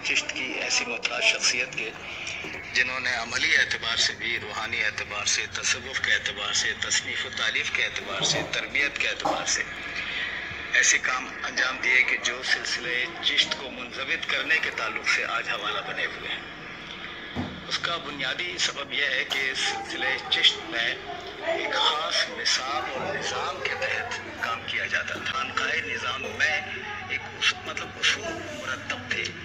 चिश्त की ऐसी मोहताज शख्सियत के जिन्होंने अमली एतबार से भी, रूहानी एतबार से, तसव्वुफ़ के एतबार से, तसनीफ़ व तालीफ़ के एतबार से, तरबियत के एतबार से ऐसे काम अंजाम दिए कि जो सिलसिले चिश्त को मुंज़बित करने के ताल्लुक़ से आज हवाला बने हुए हैं। उसका बुनियादी सबब यह है कि सिलसिले चिश्त में एक ख़ास निसाब और निज़ाम के तहत काम किया जाता था। खानक़ाह निज़ाम में एक उसूल मुरतब थे।